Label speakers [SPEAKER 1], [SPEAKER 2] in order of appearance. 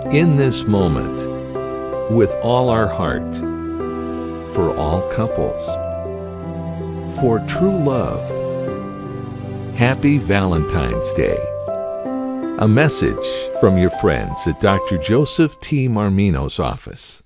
[SPEAKER 1] in this moment, with all our heart, for all couples, for true love. Happy Valentine's Day. A message from your friends at Dr. Joseph T. Mormino's office.